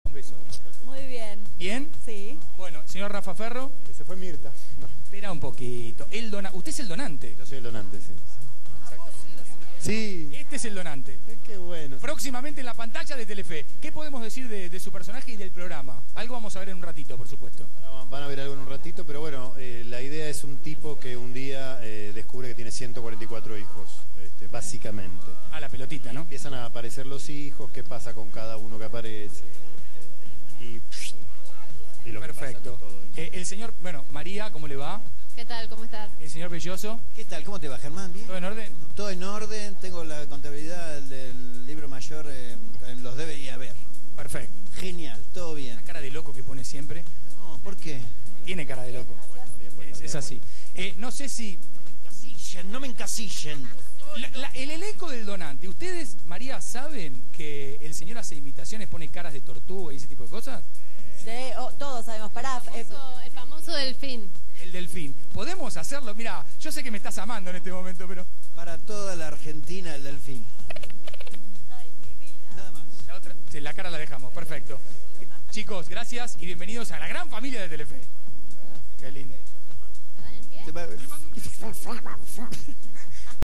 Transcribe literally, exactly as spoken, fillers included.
Un beso. Muy bien. ¿Bien? Sí. Bueno, señor Rafa Ferro. Que se fue Mirta. No. Espera un poquito. El dona... Usted es el donante. Yo soy el donante, sí. Sí. Este es el donante. Eh, Qué bueno. Próximamente en la pantalla de Telefe. ¿Qué podemos decir de, de su personaje y del programa? Algo vamos a ver en un ratito, por supuesto. Ahora van a ver algo en un ratito, pero bueno, eh, la idea es un tipo que un día eh, descubre que tiene ciento cuarenta y cuatro hijos, este, básicamente. Ah, la pelotita, ¿no? Empiezan a aparecer los hijos, qué pasa con cada uno que aparece. Y, y lo que pasa Perfecto. con todo eso. Eh, el señor, bueno, María, ¿cómo le va? ¿Qué tal? ¿Cómo estás? El señor Belloso, ¿Qué tal? ¿Cómo te va, Germán? ¿Bien? ¿todo en orden? Todo en orden, tengo la contabilidad del libro mayor, eh, los debería ver. Perfecto. Genial, todo bien. La cara de loco que pone siempre. No, ¿por qué? Tiene cara de loco. Es, es así. Eh, no sé si... Encasillen, no me encasillen. La- la- el elenco del donante, ¿ustedes, María, saben que el señor hace imitaciones, pone caras de tortuga y ese tipo de cosas? Sí, oh, todos sabemos. Pará. eh, Famoso- el famoso delfín. El delfín. ¿Podemos hacerlo? Mira, yo sé que me estás amando en este momento, pero... Para toda la Argentina, el delfín. Nada más. La, otra, sí, la cara la dejamos, perfecto. Chicos, gracias y bienvenidos a la gran familia de Telefe. Qué lindo. Te va-